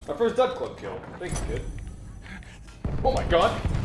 My first Dub Club kill. Thanks, kid. Oh my god!